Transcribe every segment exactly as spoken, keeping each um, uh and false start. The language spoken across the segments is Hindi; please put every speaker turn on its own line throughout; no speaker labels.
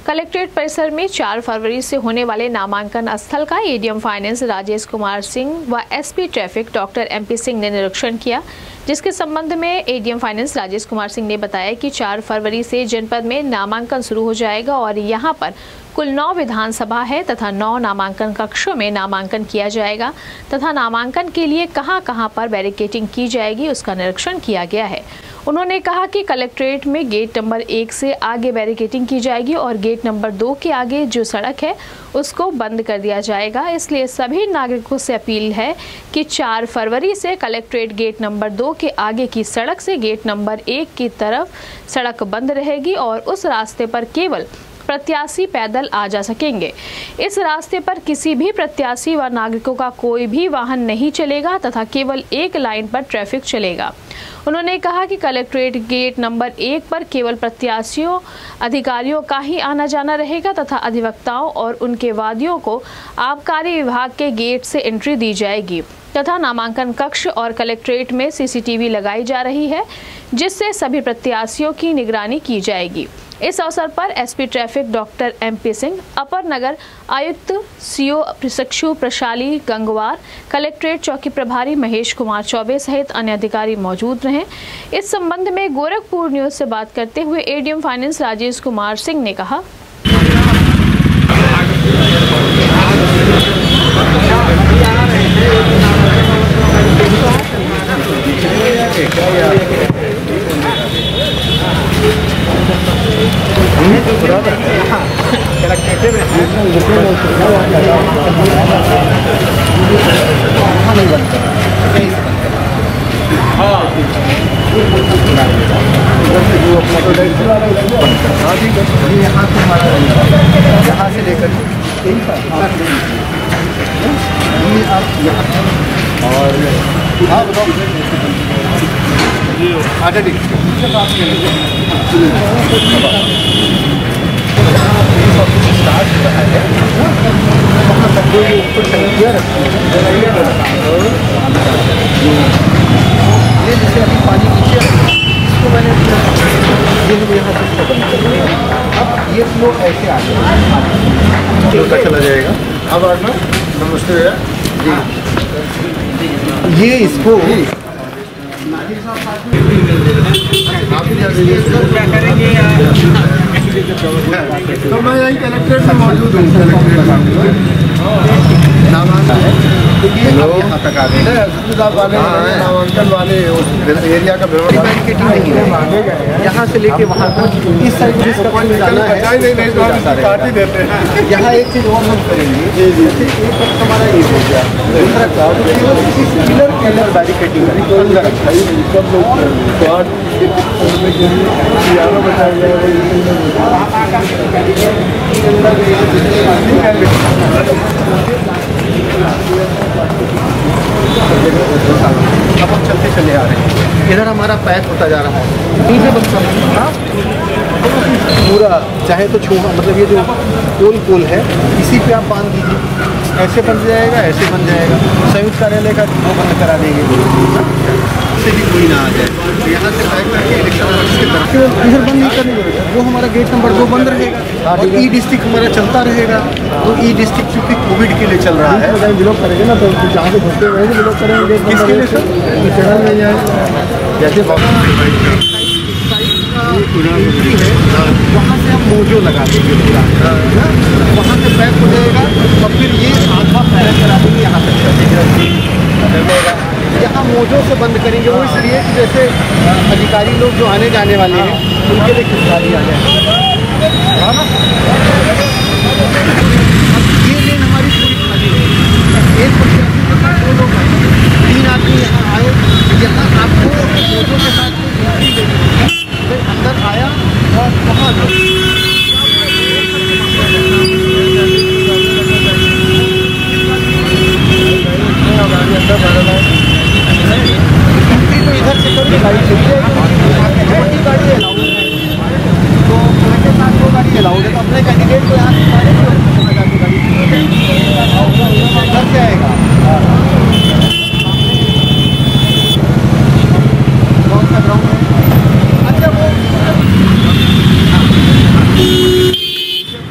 कलेक्ट्रेट परिसर में चार फरवरी से होने वाले नामांकन स्थल का एडीएम फाइनेंस राजेश कुमार सिंह व SP traffic doctor MP Singh ने निरीक्षण किया, जिसके संबंध में एडीएम फाइनेंस राजेश कुमार सिंह ने बताया कि चार फरवरी से जनपद में नामांकन शुरू हो जाएगा और यहां पर कुल नौ विधानसभा है तथा नौ नामांकन कक्षों में नामांकन किया जाएगा तथा नामांकन के लिए कहां कहां पर बैरिकेडिंग की जाएगी उसका निरीक्षण किया गया है। उन्होंने कहा कि कलेक्ट्रेट में गेट नंबर एक से आगे बैरिकेडिंग की जाएगी और गेट नंबर दो के आगे जो सड़क है उसको बंद कर दिया जाएगा। इसलिए सभी नागरिकों से अपील है कि चार फरवरी से कलेक्ट्रेट गेट नंबर दो के आगे की सड़क से गेट नंबर एक की तरफ सड़क बंद रहेगी और उस रास्ते पर केवल प्रत्याशी पैदल आ जा सकेंगे। इस रास्ते पर किसी भी प्रत्याशी व नागरिकों का कोई भी वाहन नहीं चलेगा तथा केवल एक लाइन पर ट्रैफिक चलेगा। उन्होंने कहा कि कलेक्ट्रेट गेट नंबर एक पर केवल प्रत्याशियों अधिकारियों का ही आना जाना रहेगा तथा अधिवक्ताओं और उनके वादियों को आबकारी विभाग के गेट से एंट्री दी जाएगी तथा नामांकन कक्ष और कलेक्ट्रेट में सीसीटीवी लगाई जा रही है, जिससे सभी प्रत्याशियों की निगरानी की जाएगी। इस अवसर पर SP traffic doctor MP Singh, अपर नगर आयुक्त सीओ प्रशिक्षु प्रशाली गंगवार, कलेक्ट्रेट चौकी प्रभारी महेश कुमार चौबे सहित अन्य अधिकारी मौजूद रहे। इस संबंध में गोरखपुर न्यूज से बात करते हुए एडीएम फाइनेंस राजेश कुमार सिंह ने कहा,
यहाँ से लेकर और स्टार्ट है वहाँ तक जो ऊपर टंकियाँ रखी ये जैसे अभी पानी नीचे इसको मैंने ये यहाँ से इसको बंद कर दिया। अब ये फ्लो ऐसे आ जाएगा, चला जाएगा। अब आना नमस्ते भैया जी, ये इसको क्या करेंगे तो मैं यही कलेक्ट्रेट में मौजूद हूँ। नामांकन तो ये यहाँ तक आ गए वाले नामांकन वाले एरिया का बैरिकेडिंग नहीं है, यहाँ से लेके वहाँ तक इस साइड जिसका पॉइंट जाना है काट ही देते हैं। यहाँ एक चीज़ और हम करेंगे, जैसे एक वक्त हमारा ये हो गया, दूसरा क्राउड किलर किलर बैरिकेडिंग अंदर रखा है। सब लोग ग्यारह बजाएंगे अब हम चलते चले आ रहे हैं। इधर हमारा पैक होता जा रहा है डीजे बक्सा पूरा, चाहे तो छुआ मतलब ये जो पोल पोल है इसी पे आप बांध दीजिए, ऐसे बन जाएगा ऐसे बन जाएगा। संयुक्त कार्यालय का वो बंद करा देंगे, उससे भी कोई ना आ जाए। तो यहाँ से पैक करके इलेक्शन की तरफ इधर बंद नहीं करनी पड़ेगा, वो हमारा गेट नंबर दो बंद रहेगा और ई डिस्ट्रिक्ट हमारा चलता रहेगा। तो ई डिस्ट्रिक्ट चूँकि कोविड के लिए चल रहा है, ब्लॉक करेंगे ना, तो जहाँ से घुसते रहेंगे ब्लॉक करेंगे। किसके लिए सर? चैनल में जाए जैसे वहाँ से हम मोजो लगा देंगे पूरा, वहाँ से पैक हो जाएगा और फिर ये आधा पैक करा देंगे यहाँ तक चलेगा। यहाँ मोजो से बंद करेंगे, वो इसलिए कि जैसे अधिकारी लोग जो आने जाने वाले हैं उनके लिए खुशहाली आ जाए। ये लेन हमारी पूरी खाली है, एक प्रत्याशी के साथ दो लोग आए, तीन आदमी यहाँ आए, यहाँ आपको मोजो के साथ फिर अंदर आया और वहाँ जो तो इधर से कभी गाड़ी चली जाएगी, गाड़ी अलाउड है, तो उनके साथ वो गाड़ी अलाउड है। तो अपने कैंडिडेट को यहाँ गाड़ी घर से आएगा कौन सा ग्राउंड है। अच्छा वो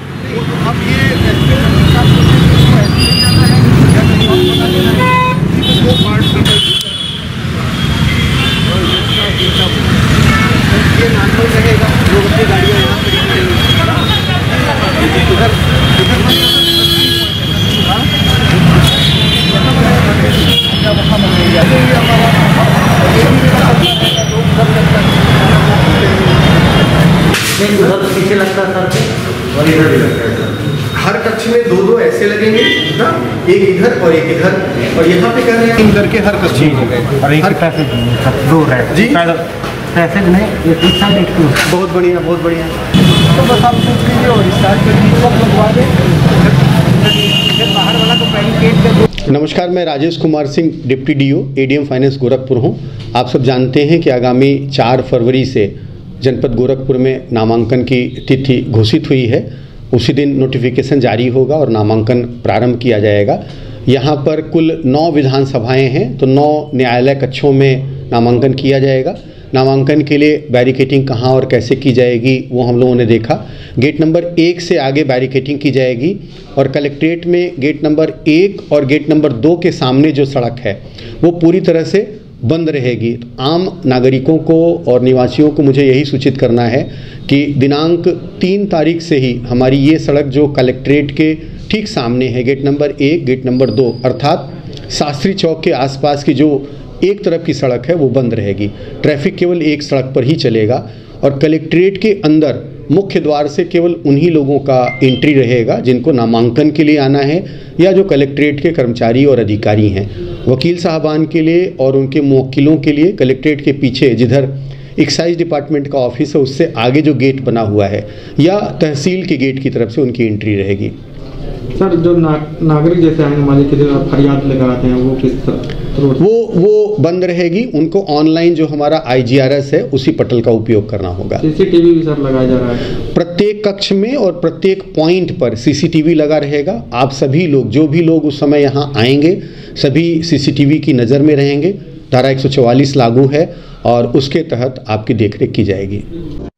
और इधर भी लगता है। हर कक्ष में दो दो ऐसे लगेंगे ना, एक इधर और एक इधर, और यहाँ पे कह रहे हैं तीन करके हर कक्ष में हो गए।
और एक पैसेज दो है
जी,
पैसेज में एक इस साइड एक टू।
बहुत बढ़िया बहुत बढ़िया। तो बस आप सोच लीजिए और स्टार्ट कर दीजिए, वक्त लगवा दें बाहर वाला तो बैरिकेड कर। नमस्कार, मैं Rajesh Kumar Singh, deputy DO ADM finance Gorakhpur हूँ। आप सब जानते हैं कि आगामी चार फरवरी से जनपद गोरखपुर में नामांकन की तिथि घोषित हुई है। उसी दिन नोटिफिकेशन जारी होगा और नामांकन प्रारंभ किया जाएगा। यहाँ पर कुल नौ विधानसभाएं हैं, तो नौ न्यायालय कक्षों में नामांकन किया जाएगा। नामांकन के लिए बैरिकेटिंग कहाँ और कैसे की जाएगी वो हम लोगों ने देखा। गेट नंबर एक से आगे बैरिकेटिंग की जाएगी और कलेक्ट्रेट में गेट नंबर एक और गेट नंबर दो के सामने जो सड़क है वो पूरी तरह से बंद रहेगी। आम नागरिकों को और निवासियों को मुझे यही सूचित करना है कि दिनांक तीन तारीख से ही हमारी ये सड़क जो कलेक्ट्रेट के ठीक सामने है, गेट नंबर एक गेट नंबर दो अर्थात शास्त्री चौक के आसपास की जो एक तरफ की सड़क है वो बंद रहेगी। ट्रैफिक केवल एक सड़क पर ही चलेगा और कलेक्ट्रेट के अंदर मुख्य द्वार से केवल उन्हीं लोगों का एंट्री रहेगा जिनको नामांकन के लिए आना है या जो कलेक्ट्रेट के कर्मचारी और अधिकारी हैं। वकील साहबान के लिए और उनके मुवक्किलों के लिए कलेक्ट्रेट के पीछे जिधर एक्साइज डिपार्टमेंट का ऑफिस है उससे आगे जो गेट बना हुआ है या तहसील के गेट की तरफ से उनकी एंट्री रहेगी।
सर, जो ना, नागरिक जैसे आएंगे मान लीजिए फरियाद लेकर आते हैं वो किस तरह
वो वो बंद रहेगी। उनको ऑनलाइन जो हमारा आईजीआरएस है उसी पटल का उपयोग करना होगा।
सीसीटीवी भी सर लगाया जा रहा है
प्रत्येक कक्ष में और प्रत्येक पॉइंट पर सीसीटीवी लगा रहेगा। आप सभी लोग जो भी लोग उस समय यहाँ आएंगे सभी सीसीटीवी की नज़र में रहेंगे। धारा एक सौ चौवालीस लागू है और उसके तहत आपकी देखरेख की जाएगी।